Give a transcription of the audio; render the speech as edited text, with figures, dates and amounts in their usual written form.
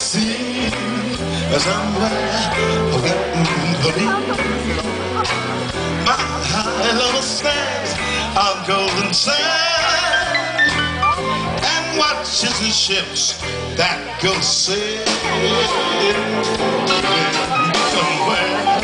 see somewhere waiting for me. My high level stands on golden sand and watches the ships that go sailing somewhere.